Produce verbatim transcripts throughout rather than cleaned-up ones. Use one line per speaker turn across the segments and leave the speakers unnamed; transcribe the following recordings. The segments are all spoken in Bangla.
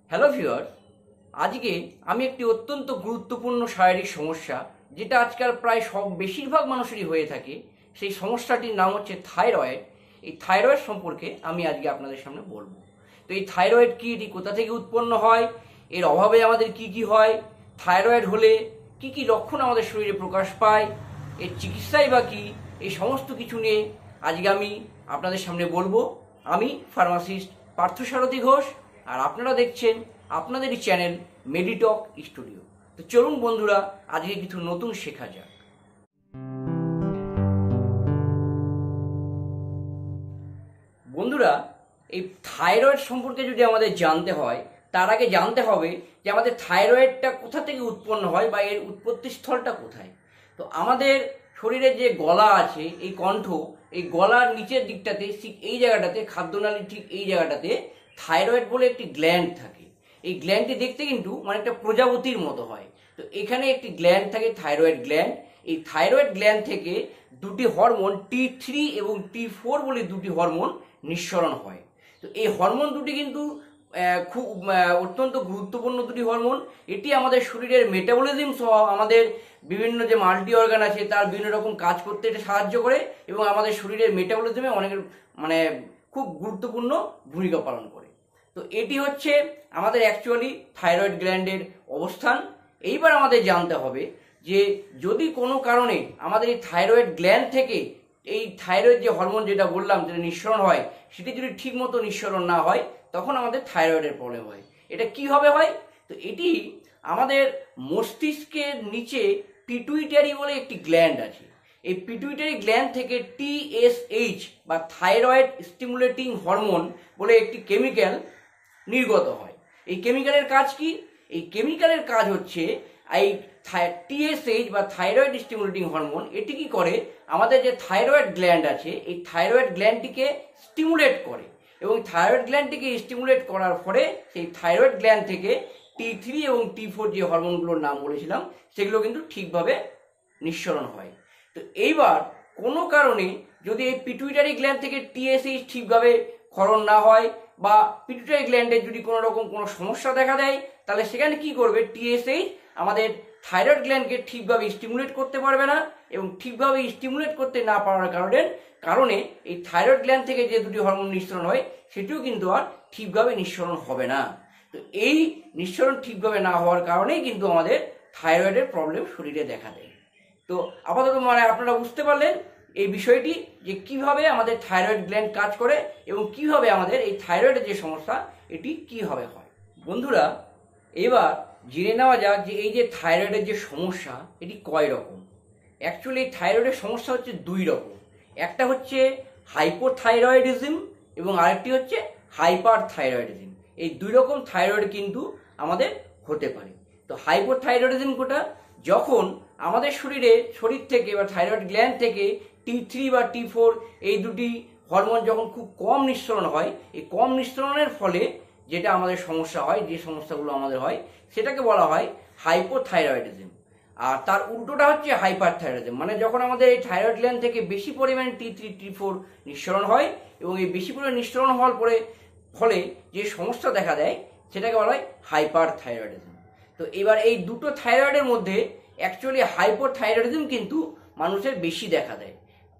হ্যালো ভিউয়ার্স, আজকে আমি একটি অত্যন্ত গুরুত্বপূর্ণ শারীরিক সমস্যা যেটা আজকাল প্রায় সব বেশিরভাগ মানুষেরই হয়ে থাকে, সেই সমস্যাটির নাম হচ্ছে থাইরয়েড। এই থাইরয়েড সম্পর্কে আমি আজকে আপনাদের সামনে বলবো। তো এই থাইরয়েড কি, এটি কোথা থেকে উৎপন্ন হয়, এর অভাবে আমাদের কি কি হয়, থাইরয়েড হলে কি কি লক্ষণ আমাদের শরীরে প্রকাশ পায়, এর চিকিৎসাই বা কি, এই সমস্ত কিছু নিয়ে আজকে আমি আপনাদের সামনে বলবো। আমি ফার্মাসিস্ট পার্থসারথী ঘোষ, আর আপনারা দেখছেন আপনাদেরই চ্যানেল মেডিটক স্টুডিও। তো চলুন বন্ধুরা, আজকে কিছু নতুন শেখা যাক। বন্ধুরা, এই থাইরয়েড সম্পর্কে যদি আমাদের জানতে হয়, তার আগে জানতে হবে যে আমাদের থাইরয়েডটা কোথা থেকে উৎপন্ন হয় বা এর উৎপত্তি স্থলটা কোথায়। তো আমাদের শরীরের যে গলা আছে, এই কণ্ঠ, এই গলার নিচের দিকটাতে, ঠিক এই জায়গাটাতে, খাদ্যনালীর ঠিক এই জায়গাটাতে থাইরয়েড বলে একটি গ্ল্যান্ড থাকে। এই গ্ল্যান্ডটি দেখতে কিন্তু মানে একটা প্রজাপতির মতো হয়। তো এখানে একটি গ্ল্যান্ড থাকে, থাইরয়েড গ্ল্যান্ড। এই থাইরয়েড গ্ল্যান্ড থেকে দুটি হরমোন টি থ্রি এবং টি ফোর বলে দুটি হরমোন নিঃসরণ হয়। তো এই হরমোন দুটি কিন্তু খুব অত্যন্ত গুরুত্বপূর্ণ দুটি হরমোন। এটি আমাদের শরীরের মেটাবলিজম সহ আমাদের বিভিন্ন যে মাল্টি অর্গান আছে তার বিভিন্ন রকম কাজ করতে এটা সাহায্য করে, এবং আমাদের শরীরের মেটাবলিজমে অনেক মানে খুব গুরুত্বপূর্ণ ভূমিকা পালন করে। তো এটি হচ্ছে আমাদের অ্যাকচুয়ালি থাইরয়েড গ্ল্যান্ডের অবস্থান। এইবার আমাদের জানতে হবে যে যদি কোনো কারণে আমাদের এই থাইরয়েড গ্ল্যান্ড থেকে এই থাইরয়েড যে হরমোন যেটা বললাম যেটা নিঃসরণ হয়, সেটি যদি ঠিক মতো নিঃসরণ না হয়, তখন আমাদের থাইরয়েডের প্রবলেম হয়। এটা কিভাবে হয়? তো এটি আমাদের মস্তিষ্কের নিচে পিটুইটারি বলে একটি গ্ল্যান্ড আছে। এই পিটুইটারি গ্ল্যান্ড থেকে টিএসএইচ বা থাইরয়েড স্টিমুলেটিং হরমোন বলে একটি কেমিক্যাল নির্গত হয়। এই কেমিক্যালের কাজ কি? এই কেমিক্যালের কাজ হচ্ছে এই টিএসএইচ বা থাইরয়েড স্টিমুলেটিং হরমোন, এটি কি করে, আমাদের যে থাইরয়েড গ্ল্যান্ড আছে এই থাইরয়েড গ্ল্যান্ডটিকে স্টিমুলেট করে, এবং থাইরয়েড গ্ল্যান্ডটিকে স্টিমুলেট করার পরে সেই থাইরয়েড গ্ল্যান্ড থেকে টি থ্রি এবং টি ফোর যে হরমোনগুলোর নাম বলেছিলাম সেগুলো কিন্তু ঠিকভাবে নিঃসরণ হয়। তো এইবার কোনো কারণে যদি এই পিটুইটারি গ্ল্যান্ড থেকে টিএসএইচ ঠিকভাবে ক্ষরণ না হয়, বা পিটুইটারি গ্ল্যান্ডের যদি কোনো রকম কোনো সমস্যা দেখা দেয়, তাহলে সেখানে কি করবে, টিএসএইচ আমাদের থাইরয়েড গ্ল্যান্ডকে ঠিকভাবে স্টিমুলেট করতে পারবে না, এবং ঠিকভাবে স্টিমুলেট করতে না পারার কারণে কারণে এই থাইরয়েড গ্ল্যান্ড থেকে যে দুটি হরমোন নিঃসরণ হয় সেটিও কিন্তু আর ঠিকভাবে নিঃসরণ হবে না। তো এই নিঃসরণ ঠিকভাবে না হওয়ার কারণেই কিন্তু আমাদের থাইরয়েডের প্রবলেম শরীরে দেখা দেয়। তো আপাতত মানে আপনারা বুঝতে পারলেন এই বিষয়টি, যে কিভাবে আমাদের থাইরয়েড গ্ল্যান্ড কাজ করে এবং কিভাবে আমাদের এই থাইরয়েডের যে সমস্যা এটি কিভাবে হয়। বন্ধুরা, এবার জেনে নেওয়া যাক যে এই যে থাইরয়েডের যে সমস্যা এটি কয় রকম। অ্যাকচুয়ালি থাইরয়েডের সমস্যা হচ্ছে দুই রকম। একটা হচ্ছে হাইপোথাইরয়েডিজম এবং আরেকটি হচ্ছে হাইপার থাইরয়েডিজম। এই দুই রকম থাইরয়েড কিন্তু আমাদের হতে পারে। তো হাইপোথাইরয়েডিজম কোটা, যখন আমাদের শরীরে শরীর থেকে বা থাইরয়েড গ্ল্যান্ড থেকে টি থ্রি বা টি ফোর এই দুটি হরমোন যখন খুব কম নিঃসরণ হয়, এই কম নিঃসরণের ফলে যেটা আমাদের সমস্যা হয়, যে সমস্যাগুলো আমাদের হয়, সেটাকে বলা হয় হাইপোথাইরয়েডিজম। আর তার উল্টোটা হচ্ছে হাইপার থাইরয়েডিজম, মানে যখন আমাদের এই থাইরয়েড গ্ল্যান্ড থেকে বেশি পরিমাণে টি থ্রি টি ফোর নিঃসরণ হয়, এবং এই বেশি পরিমাণে নিঃসরণ হওয়ার পরে ফলে যে সমস্যা দেখা দেয় সেটাকে বলা হয় হাইপার থাইরয়েডিজম। তো এবার এই দুটো থাইরয়েডের মধ্যে অ্যাকচুয়ালি হাইপোথাইরয়েডিজম কিন্তু মানুষের বেশি দেখা দেয়।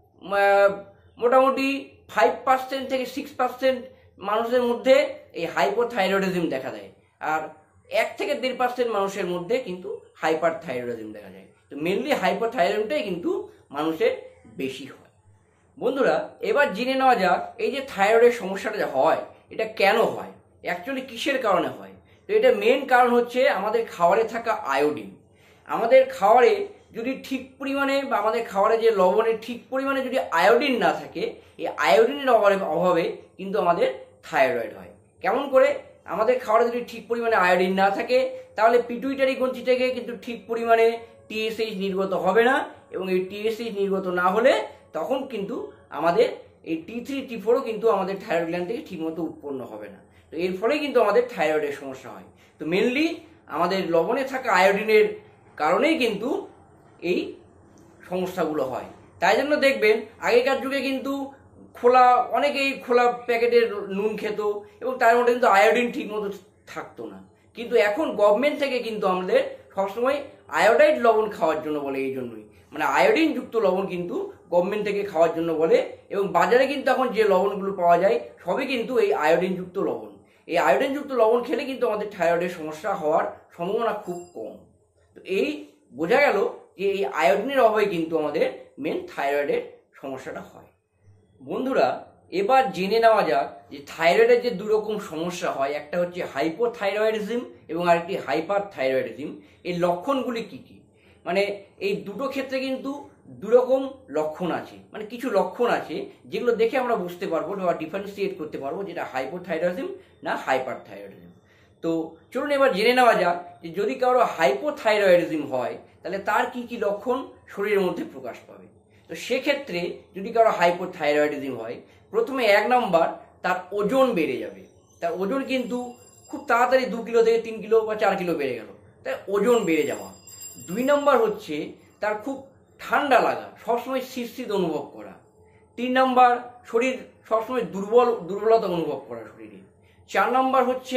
মোটামুটি ফাইভ পার্সেন্ট থেকে সিক্স পার্সেন্ট মানুষের মধ্যে এই হাইপোথাইরয়েডিজম দেখা দেয়, আর এক থেকে দেড় পার্সেন্ট মানুষের মধ্যে কিন্তু হাইপার থাইরয়েডিজম দেখা যায়। তো মেনলি হাইপোথাইরয়েডিজমটাই কিন্তু মানুষের বেশি হয়। বন্ধুরা, এবার জেনে নেওয়া যাক এই যে থাইরয়েডের সমস্যাটা যা হয় এটা কেন হয়, অ্যাকচুয়ালি কিসের কারণে হয়। তো এটা মেন কারণ হচ্ছে আমাদের খাবারে থাকা আয়োডিন। আমাদের খাবারে যদি ঠিক পরিমাণে বা আমাদের খাবারে যে লবণের ঠিক পরিমাণে যদি আয়োডিন না থাকে, এই আয়োডিনের অভাবে অভাবে কিন্তু আমাদের থাইরয়েড হয়। কেমন করে? আমাদের খাবারে যদি ঠিক পরিমাণে আয়োডিন না থাকে, তাহলে পিটুইটারি গ্রন্থি থেকে কিন্তু ঠিক পরিমাণে টিএসএইচ নির্গত হবে না, এবং এই টিএসএইচ নির্গত না হলে তখন কিন্তু আমাদের এই টি থ্রি টি ফোরও কিন্তু আমাদের থাইরয়েড গ্ল্যান্ড থেকে ঠিকমতো উৎপন্ন হবে না। তো এর ফলে কিন্তু আমাদের থাইরয়েডের সমস্যা হয়। তো মেনলি আমাদের লবণে থাকা আয়োডিনের কারণেই কিন্তু এই সমস্যাগুলো হয়। তাই জন্য দেখবেন আগেকার যুগে কিন্তু খোলা অনেকেই খোলা প্যাকেটের নুন খেত, এবং তার মধ্যে কিন্তু আয়োডিন ঠিক মতো থাকতো না, কিন্তু এখন গভর্নমেন্ট থেকে কিন্তু আমাদের সবসময় আয়োডাইড লবণ খাওয়ার জন্য বলে। এই জন্যই মানে আয়োডিন যুক্ত লবণ কিন্তু গভর্নমেন্ট থেকে খাওয়ার জন্য বলে, এবং বাজারে কিন্তু এখন যে লবণগুলো পাওয়া যায় সবই কিন্তু এই আয়োডিন যুক্ত লবণ। এই আয়োডিন যুক্ত লবণ খেলে কিন্তু আমাদের থাইরয়েডের সমস্যা হওয়ার সম্ভাবনা খুব কম। তো এই বোঝা গেল যে এই আয়োডিনের অভাবে কিন্তু আমাদের মেন থাইরয়েডের সমস্যাটা হয়। বন্ধুরা, এবার জেনে নেওয়া যাক যে থাইরয়েডের যে দুরকম সমস্যা হয়, একটা হচ্ছে হাইপোথাইরয়েডিজম এবং আরেকটি হাইপার থাইরয়েডিজম। এই লক্ষণগুলি কি কি? মানে এই দুটো ক্ষেত্রে কিন্তু দুরকম লক্ষণ আছে, মানে কিছু লক্ষণ আছে যেগুলো দেখে আমরা বুঝতে পারবো বা ডিফারেন্সিয়েট করতে পারবো যেটা হাইপোথাইরয়েডিজম না হাইপার থাইরয়েডিজম। তো চলুন এবার জেনে নেওয়া যাক যে যদি কারো হাইপোথাইরয়েডিজম হয় তাহলে তার কি কি লক্ষণ শরীরের মধ্যে প্রকাশ পাবে। তো সেক্ষেত্রে যদি কারো হাইপোথাইরয়েডিজম হয়, প্রথমে এক নম্বর তার ওজন বেড়ে যাবে। তার ওজন কিন্তু খুব তাড়াতাড়ি দু কিলো থেকে তিন কিলো বা চার কিলো বেড়ে গেল, তাই ওজন বেড়ে যাওয়া। দুই নম্বর হচ্ছে তার খুব ঠান্ডা লাগা, সবসময় শীত শীত অনুভব করা। তিন নম্বর শরীর সবসময় দুর্বল দুর্বলতা অনুভব করা শরীরে। চার নম্বর হচ্ছে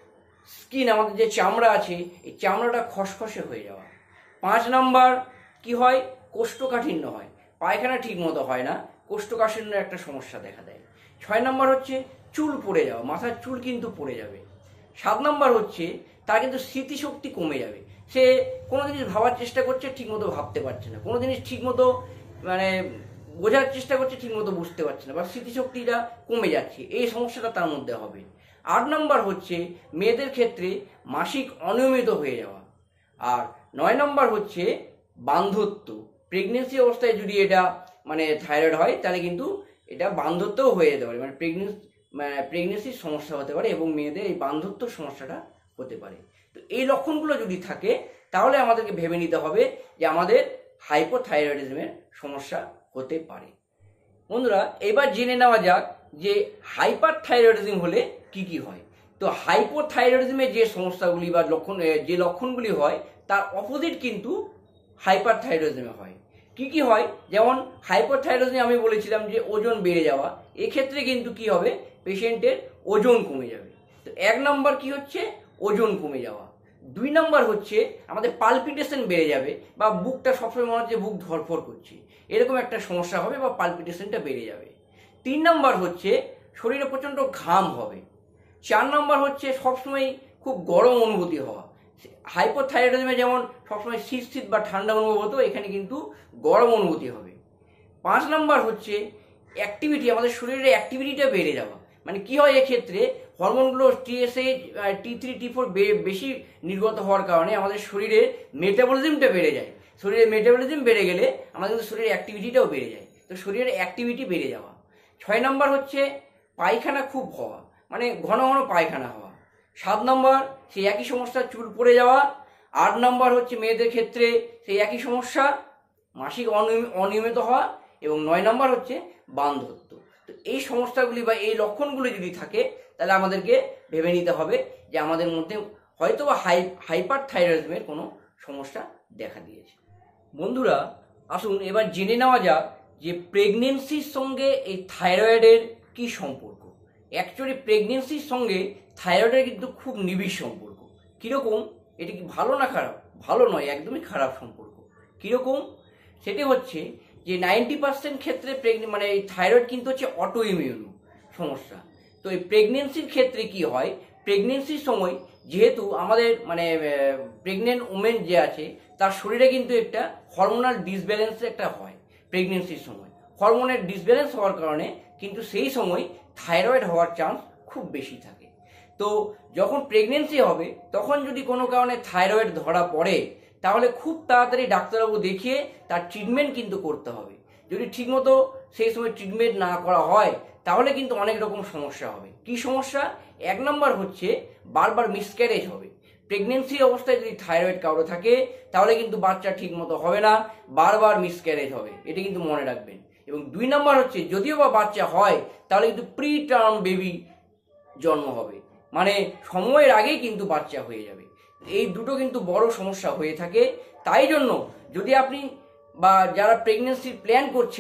স্কিন, আমাদের যে চামড়া আছে এই চামড়াটা খসখসে হয়ে যাওয়া। পাঁচ নম্বর কি হয়, কোষ্ঠকাঠিন্য হয়, পায়খানা ঠিক মতো হয় না, কোষ্ঠকাঠিন্যের একটা সমস্যা দেখা দেয়। ছয় নম্বর হচ্ছে চুল পড়ে যাওয়া, মাথার চুল কিন্তু পড়ে যাবে। সাত নম্বর হচ্ছে তার কিন্তু স্মৃতিশক্তি কমে যাবে, সে কোনো জিনিস ভাবার চেষ্টা করছে ঠিকমতো ভাবতে পারছে না, কোনো জিনিস ঠিকমতো মানে বোঝার চেষ্টা করছে ঠিকমতো বুঝতে পারছে না, বা স্মৃতিশক্তিটা কমে যাচ্ছে, এই সমস্যাটা তার মধ্যে হবে। আট নম্বর হচ্ছে মেয়েদের ক্ষেত্রে মাসিক অনিয়মিত হয়ে যাওয়া। আর নয় নম্বর হচ্ছে বান্ধত্ব, প্রেগনেন্সি অবস্থায় যদি এটা মানে থাইরয়েড হয় তাহলে কিন্তু এটা বান্ধত্বও হয়ে যেতে পারে, মানে প্রেগনেন্সি প্রেগনেন্সির সমস্যা হতে পারে এবং মেয়েদের এই বান্ধত্ব সমস্যাটা হতে পারে। তো এই লক্ষণগুলো যদি থাকে তাহলে আমাদেরকে ভেবে নিতে হবে যে আমাদের হাইপোথাইরয়েডিজমের সমস্যা হতে পারে। বন্ধুরা, এবার জেনে নেওয়া যাক যে হাইপার থাইরয়েডিজম হলে কি কি হয়। তো হাইপোথাইরয়েডিজমের যে সমস্যাগুলি বা লক্ষণ যে লক্ষণগুলি হয় তার অপোজিট কিন্তু হাইপার থাইরয়েডিজমে হয়। কি কি হয়, যেমন হাইপোথাইরয়েডিজমে আমি বলেছিলাম যে ওজন বেড়ে যাওয়া, এক্ষেত্রে কিন্তু কি হবে, পেশেন্টের ওজন কমে যাবে। তো এক নম্বর কি হচ্ছে, ওজন কমে যাওয়া। দুই নম্বর হচ্ছে আমাদের পালপিটেশন বেড়ে যাবে, বা বুকটা সবসময় মনে হচ্ছে বুক ধরফর করছে, এরকম একটা সমস্যা হবে বা পালপিটেশনটা বেড়ে যাবে। তিন নম্বর হচ্ছে শরীরে প্রচণ্ড ঘাম হবে। চার নম্বর হচ্ছে সবসময় খুব গরম অনুভূতি হওয়া। হাইপোথাইরয়েডিজমে যেমন সবসময় শীত শীত বা ঠান্ডা অনুভব হতো, এখানে কিন্তু গরম অনুভূতি হবে। পাঁচ নম্বর হচ্ছে অ্যাক্টিভিটি, আমাদের শরীরের অ্যাক্টিভিটিটা বেড়ে যাওয়া। মানে কি হয়, এক্ষেত্রে হরমোনগুলো TSH T three T four বেশি নির্গত হওয়ার কারণে আমাদের শরীরের মেটাবলিজমটা বেড়ে যায়। শরীরের মেটাবলিজম বেড়ে গেলে আমাদের কিন্তু শরীরের অ্যাক্টিভিটিটাও বেড়ে যায়, তো শরীরের অ্যাক্টিভিটি বেড়ে যাওয়া। ছয় নম্বর হচ্ছে পায়খানা খুব হওয়া, মানে ঘন ঘন পায়খানা হওয়া। সাত নম্বর সেই একই সমস্যা, চুল পড়ে যাওয়া। আট নম্বর হচ্ছে মেয়েদের ক্ষেত্রে সেই একই সমস্যা, মাসিক অনিয়মিত হওয়া। এবং নয় নম্বর হচ্ছে বান্ধত্ব। তো এই সমস্যাগুলি বা এই লক্ষণগুলি যদি থাকে তাহলে আমাদেরকে ভেবে নিতে হবে যে আমাদের মধ্যে হয়তো বা হাই হাইপার থাইরয়েডিজমের কোনো সমস্যা দেখা দিয়েছে। বন্ধুরা, আসুন এবার জেনে নেওয়া যাক যে প্রেগনেন্সির সঙ্গে এই থাইরয়েডের কি সম্পর্ক। অ্যাকচুয়ালি প্রেগনেন্সির সঙ্গে থাইরয়েডের কিন্তু খুব নিবিড় সম্পর্ক। কীরকম, এটা কি ভালো না খারাপ? ভালো নয়, একদমই খারাপ সম্পর্ক। কীরকম, সেটি হচ্ছে যে নাইনটি পার্সেন্ট ক্ষেত্রে প্রেগনে মানে এই থাইরয়েড কিন্তু হচ্ছে অটো ইমিউন সমস্যা। তো এই প্রেগনেন্সির ক্ষেত্রে কি হয়, প্রেগনেন্সির সময় যেহেতু আমাদের মানে প্রেগনেন্ট ওমেন যে আছে তার শরীরে কিন্তু একটা হরমোনাল ডিসব্যালেন্স একটা হয় প্রেগনেন্সির সময়। হরমোনের ডিসব্যালেন্স হওয়ার কারণে কিন্তু সেই সময় থাইরয়েড হওয়ার চান্স খুব বেশি থাকে। তো যখন প্রেগনেন্সি হবে তখন যদি কোনো কারণে থাইরয়েড ধরা পড়ে তাহলে খুব তাড়াতাড়ি ডাক্তারবাবু দেখিয়ে তার ট্রিটমেন্ট কিন্তু করতে হবে। যদি ঠিকমতো সেই সময় ট্রিটমেন্ট না করা হয় তাহলে কিন্তু অনেক রকম সমস্যা হবে। কি সমস্যা? এক নম্বর হচ্ছে বারবার মিসক্যারেজ হবে। প্রেগনেন্সি অবস্থায় যদি থাইরয়েড কারো থাকে তাহলে কিন্তু বাচ্চা ঠিকমতো হবে না, বারবার মিসক্যারেজ হবে, এটা কিন্তু মনে রাখবেন। এবং দুই নম্বর হচ্ছে যদিও বা বাচ্চা হয় তাহলে কিন্তু প্রি টার্ম বেবি জন্ম হবে, মানে সময়ের আগেই কিন্তু বাচ্চা হয়ে যাবে। এই দুটো কিন্তু বড় সমস্যা হয়ে থাকে। তাই জন্য যদি আপনি বা যারা প্রেগনেন্সির প্ল্যান করছেন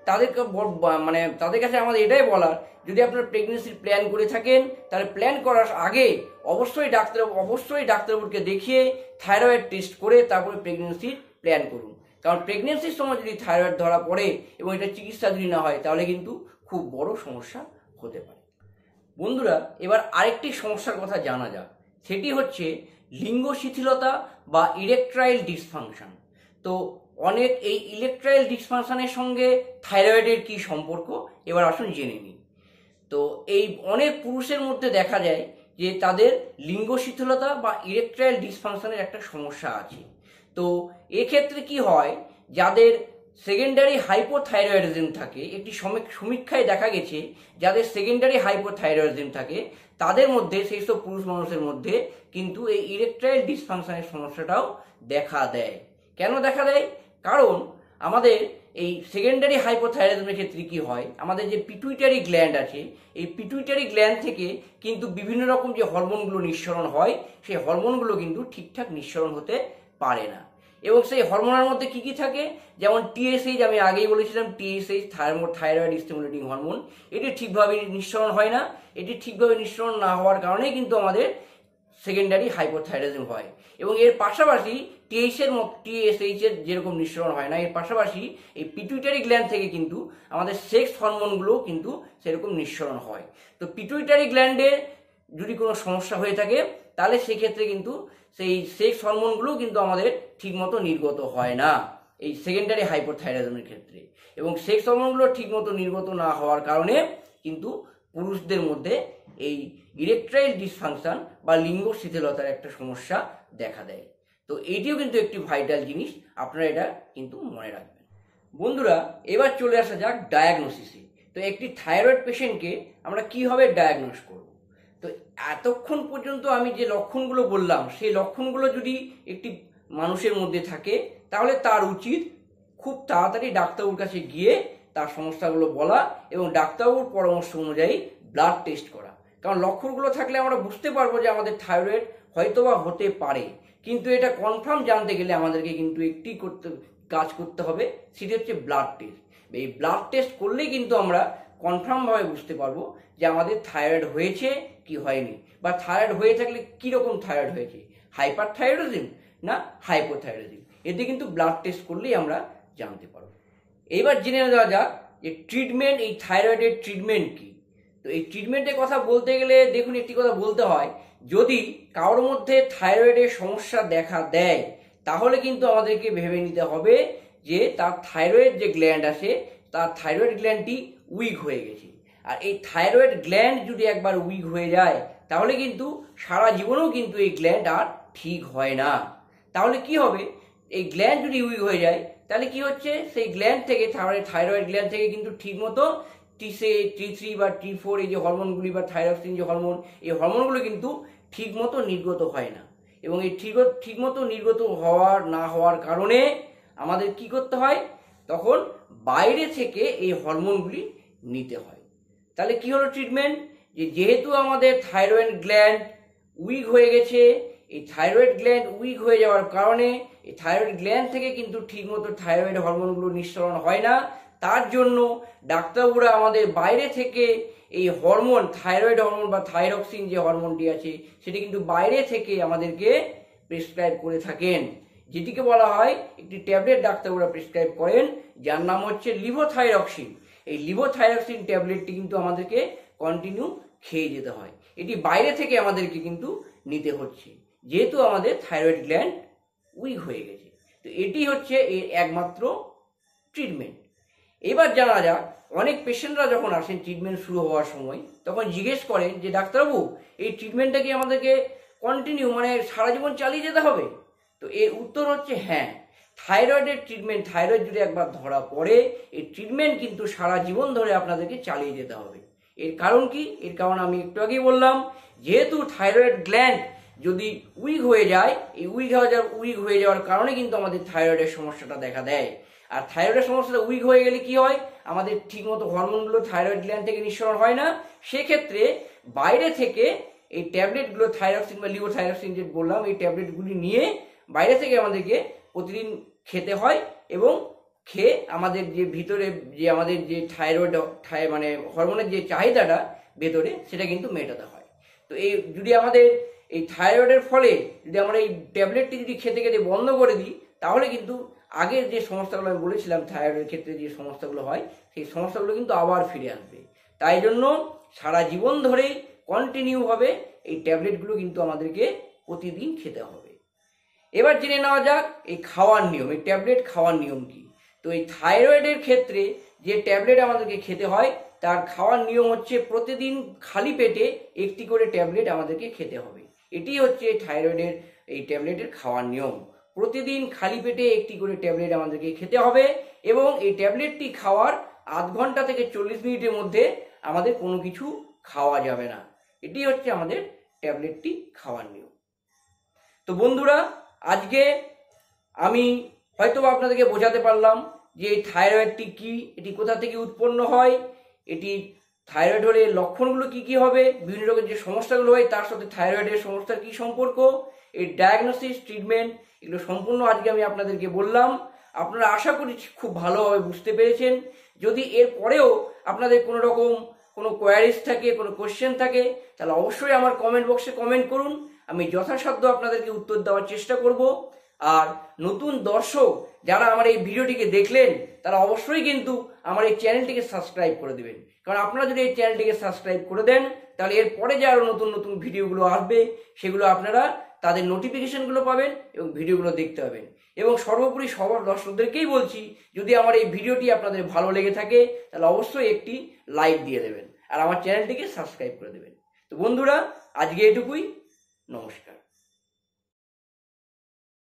তাদেরকে মানে তাদের কাছে আমাদের এটাই বলার, যদি আপনারা প্রেগনেন্সির প্ল্যান করে থাকেন তাহলে প্ল্যান করার আগে অবশ্যই ডাক্তার অবশ্যই ডাক্তারবাবুকে দেখিয়ে থাইরয়েড টেস্ট করে তারপরে প্রেগনেন্সির প্ল্যান করুন। কারণ প্রেগনেন্সির সময় যদি থাইরয়েড ধরা পড়ে এবং এটা চিকিৎসা যদি না হয় তাহলে কিন্তু খুব বড় সমস্যা হতে পারে। বন্ধুরা, এবার আরেকটি সমস্যার কথা জানা যাক, সেটি হচ্ছে লিঙ্গ শিথিলতা বা ইরেকট্রাইল ডিসফাংশন। তো অনেক এই ইলেকট্রাইল ডিসফাংশনের সঙ্গে থাইরয়েডের কি সম্পর্ক এবার আসুন জেনে নিই। তো এই অনেক পুরুষের মধ্যে দেখা যায় যে তাদের লিঙ্গ শিথিলতা বা ইরেকট্রাইল ডিসফাংশনের একটা সমস্যা আছে। তো এক্ষেত্রে কি হয়, যাদের সেকেন্ডারি হাইপোথাইরয়েডিজম থাকে, একটি সমীক্ষায় দেখা গেছে যাদের সেকেন্ডারি হাইপোথাইরয়েডিজম থাকে তাদের মধ্যে, সেই সব পুরুষ মানুষের মধ্যে কিন্তু এই ইরেকট্রাইল ডিসফাংশনের সমস্যাটাও দেখা দেয়। কেন দেখা দেয়? কারণ আমাদের এই সেকেন্ডারি হাইপোথাইরয়েডিজমের ক্ষেত্রে কি হয়, আমাদের যে পিটুইটারি গ্ল্যান্ড আছে, এই পিটুইটারি গ্ল্যান্ড থেকে কিন্তু বিভিন্ন রকম যে হরমোনগুলো নিঃসরণ হয় সেই হরমোনগুলো কিন্তু ঠিকঠাক নিঃসরণ হতে পারে না। এবং সেই হরমোনের মধ্যে কি কি থাকে, যেমন টিএসএইচ, আমি আগেই বলেছিলাম টিএসএইচ থাইরয়েড স্টিমুলেটিং হরমোন, এটি ঠিকভাবে নিঃসরণ হয় না। এটি ঠিকভাবে নিঃসরণ না হওয়ার কারণেই কিন্তু আমাদের সেকেন্ডারি হাইপোথাইরয়েডিজম হয়। এবং এর পাশাপাশি টিএইচের মতো টিএসএইচ এর যেরকম নিঃসরণ হয় না, এর পাশাপাশি এই পিটুইটারি গ্ল্যান্ড থেকে কিন্তু আমাদের সেক্স হরমোনগুলো কিন্তু সেরকম নিঃসরণ হয়। তো পিটুইটারি গ্ল্যান্ডে যদি কোনো সমস্যা হয়ে থাকে তাহলে সেক্ষেত্রে কিন্তু সেই সেক্স হরমোনগুলো কিন্তু আমাদের ঠিকমতো নির্গত হয় না এই সেকেন্ডারি হাইপোথাইরয়েডিজমের ক্ষেত্রে। এবং সেক্স হরমোনগুলো ঠিকমতো নির্গত না হওয়ার কারণে কিন্তু পুরুষদের মধ্যে এই ইরেকট্রাইল ডিসফাংশন বা লিঙ্গ শিথিলতার একটা সমস্যা দেখা দেয়। তো এইটিও কিন্তু একটি ভাইটাল জিনিস, আপনারা এটা কিন্তু মনে রাখবেন। বন্ধুরা, এবার চলে আসা যাক ডায়াগনোসিসে। তো একটি থাইরয়েড পেশেন্টকে আমরা কিভাবে ডায়াগনোস করব? তো এতক্ষণ পর্যন্ত আমি যে লক্ষণগুলো বললাম সেই লক্ষণগুলো যদি একটি মানুষের মধ্যে থাকে তাহলে তার উচিত খুব তাড়াতাড়ি ডাক্তারবাবুর কাছে গিয়ে তার সমস্যাগুলো বলা এবং ডাক্তারবাবুর পরামর্শ অনুযায়ী ব্লাড টেস্ট করা। কারণ লক্ষণগুলো থাকলে আমরা বুঝতে পারবো যে আমাদের থাইরয়েড হয়তোবা হতে পারে, কিন্তু এটা কনফার্ম জানতে গেলে আমাদেরকে কিন্তু একটি করতে কাজ করতে হবে, সেটি হচ্ছে ব্লাড টেস্ট। এই ব্লাড টেস্ট করলেই কিন্তু আমরা কনফার্মভাবে বুঝতে পারবো যে আমাদের থাইরয়েড হয়েছে কি হয়নি, বা থাইরয়েড হয়ে থাকলে কীরকম থাইরয়েড হয়েছে, হাইপার থাইরয়েডিজম না হাইপোথাইরয়েডিজম, এতে কিন্তু ব্লাড টেস্ট করলেই আমরা জানতে পারবো। এবার জেনে নেওয়া যাক যে ট্রিটমেন্ট, এই থাইরয়েডের ট্রিটমেন্ট কি। তো এই ট্রিটমেন্টের কথা বলতে গেলে দেখুন, একটি কথা বলতে হয়, যদি কারোর মধ্যে থাইরয়েডের সমস্যা দেখা দেয় তাহলে কিন্তু আমাদেরকে ভেবে নিতে হবে যে তার থাইরয়েড যে গ্ল্যান্ড আছে তার থাইরয়েড গ্ল্যান্ডটি উইক হয়ে গেছে। আর এই থাইরয়েড গ্ল্যান্ড যদি একবার উইক হয়ে যায় তাহলে কিন্তু সারা জীবনেও কিন্তু এই গ্ল্যান্ড আর ঠিক হয় না। তাহলে কি হবে, এই গ্ল্যান্ড যদি উইক হয়ে যায় তাহলে কি হচ্ছে, সেই গ্ল্যান্ড থেকে থাইরয়েড গ্ল্যান্ড থেকে কিন্তু ঠিক মতো টি সে টি থ্রি বা টি ফোর এই যে হরমোনগুলি বা থাইরক্সিন যে হরমোন, এই হরমোনগুলো কিন্তু ঠিক মতো নির্গত হয় না। এবং এই ঠিক ঠিক মতো নির্গত হওয়ার না হওয়ার কারণে আমাদের কি করতে হয়, তখন বাইরে থেকে এই হরমোনগুলি নিতে হয়। তাহলে কি হলো ট্রিটমেন্ট, যে যেহেতু আমাদের থাইরয়েড গ্ল্যান্ড উইক হয়ে গেছে, এই থাইরয়েড গ্ল্যান্ড উইক হয়ে যাওয়ার কারণে এই থাইরয়েড গ্ল্যান্ড থেকে কিন্তু ঠিকমতো থাইরয়েড হরমোনগুলো নিঃসরণ হয় না। তার জন্য ডাক্তারবাবুরা আমাদের বাইরে থেকে এই হরমোন, থাইরয়েড হরমোন বা থাইরক্সিন যে হরমোনটি আছে সেটি কিন্তু বাইরে থেকে আমাদেরকে প্রেসক্রাইব করে থাকেন, যেটিকে বলা হয় একটি ট্যাবলেট ডাক্তারবাবুরা প্রেসক্রাইব করেন যার নাম হচ্ছে লিভোথাইরক্সিন। এই লিভোথাইরক্সিন ট্যাবলেটটি কিন্তু আমাদেরকে কন্টিনিউ খেয়ে যেতে হয়। এটি বাইরে থেকে আমাদেরকে কিন্তু নিতে হচ্ছে, যেহেতু আমাদের থাইরয়েড গ্ল্যান্ড উইক হয়ে গেছে। তো এটি হচ্ছে এর একমাত্র ট্রিটমেন্ট। এবার জানা যাক, অনেক পেশেন্টরা যখন আসেন ট্রিটমেন্ট শুরু হওয়ার সময় তখন জিজ্ঞেস করেন যে ডাক্তারবাবু এই ট্রিটমেন্টটা কি আমাদেরকে কন্টিনিউ মানে সারা জীবন চালিয়ে যেতে হবে? তো এর উত্তর হচ্ছে হ্যাঁ, থাইরয়েডের ট্রিটমেন্ট, থাইরয়েড যদি একবার ধরা পড়ে এই ট্রিটমেন্ট কিন্তু সারা জীবন ধরে আপনাদেরকে চালিয়ে যেতে হবে। এর কারণ কি? এর কারণ আমি একটু আগেই বললাম, যেহেতু থাইরয়েড গ্ল্যান্ড যদি উইক হয়ে যায়, এই উইক হয়ে যাওয়ার উইক হয়ে যাওয়ার কারণে কিন্তু আমাদের থাইরয়েডের সমস্যাটা দেখা দেয়। আর থাইরয়েডের সমস্যাটা উইক হয়ে গেলে কি হয়, আমাদের ঠিকমতো হরমোনগুলো থাইরয়েড গ্ল্যান্ড থেকে নিঃসরণ হয় না। সেক্ষেত্রে বাইরে থেকে এই ট্যাবলেটগুলো থাইরক্সিন বা লিভোথাইরক্সিন যে বললাম, এই ট্যাবলেটগুলি নিয়ে বাইরে থেকে আমাদেরকে প্রতিদিন খেতে হয় এবং খেয়ে আমাদের যে ভিতরে যে আমাদের যে থাইরয়েড মানে হরমোনের যে চাহিদাটা ভেতরে সেটা কিন্তু মেটাতে হয়। তো এই যদি আমাদের এই থাইরয়েডের ফলে যদি আমরা এই ট্যাবলেটটি যদি খেতে খেতে বন্ধ করে দিই, তাহলে কিন্তু আগের যে সমস্যাগুলো আমি বলেছিলাম থাইরয়েডের ক্ষেত্রে যে সমস্যাগুলো হয় সেই সমস্যাগুলো কিন্তু আবার ফিরে আসবে। তাই জন্য সারা জীবন ধরেই কন্টিনিউভাবে এই ট্যাবলেটগুলো কিন্তু আমাদেরকে প্রতিদিন খেতে হবে। এবার জেনে নেওয়া যাক এই খাওয়ার নিয়ম, এই ট্যাবলেট খাওয়ার নিয়ম কি। তো এই থাইরয়েডের ক্ষেত্রে যে ট্যাবলেট আমাদেরকে খেতে হয় তার খাওয়ার নিয়ম হচ্ছে প্রতিদিন খালি পেটে একটি করে ট্যাবলেট আমাদেরকে খেতে হবে। এটি হচ্ছে থাইরয়েডের এই ট্যাবলেটের খাওয়ার নিয়ম। প্রতিদিন খালি পেটে একটি করে ট্যাবলেট আমাদেরকে খেতে হবে এবং এই ট্যাবলেটটি খাওয়ার আধ ঘন্টা থেকে চল্লিশ মিনিটের মধ্যে আমাদের কোনো কিছু খাওয়া যাবে না। এটি হচ্ছে আমাদের ট্যাবলেটটি খাওয়ার নিয়ম। তো বন্ধুরা, আজকে আমি হয়তো আপনাদেরকে বোঝাতে পারলাম যে এই থাইরয়েডটি কি, এটি কোথা থেকে উৎপন্ন হয়, এটি থাইরয়েড হলে লক্ষণগুলো কি কি হবে, বিভিন্ন রোগের যে সমস্যাগুলো হয় তার সাথে থাইরয়েডের সমস্যার কি সম্পর্ক, এই ডায়াগনোসিস, ট্রিটমেন্ট, এগুলো সম্পূর্ণ আজকে আমি আপনাদেরকে বললাম। আপনারা আশা করি খুব ভালোভাবে বুঝতে পেরেছেন। যদি এর পরেও আপনাদের কোনো রকম কোনো কোয়ারিজ থাকে, কোনো কোশ্চেন থাকে, তাহলে অবশ্যই আমার কমেন্ট বক্সে কমেন্ট করুন। আমি যথাসাধ্য আপনাদেরকে উত্তর দেওয়ার চেষ্টা করব। আর নতুন দর্শক যারা আমার এই ভিডিওটিকে দেখলেন তারা অবশ্যই কিন্তু আমার এই চ্যানেলটিকে সাবস্ক্রাইব করে দেবেন, কারণ আপনারা যদি এই চ্যানেলটিকে সাবস্ক্রাইব করে দেন তাহলে এর পরে যে আরও নতুন নতুন ভিডিওগুলো আসবে সেগুলো আপনারা তাদের নোটিফিকেশনগুলো পাবেন এবং ভিডিওগুলো দেখতে পাবেন। এবং সর্বোপরি সবার দর্শকদেরকেই বলছি, যদি আমার এই ভিডিওটি আপনাদের ভালো লেগে থাকে তাহলে অবশ্যই একটি লাইক দিয়ে দেবেন আর আমার চ্যানেলটিকে সাবস্ক্রাইব করে দেবেন। তো বন্ধুরা, আজকে এটুকুই। নমস্কার।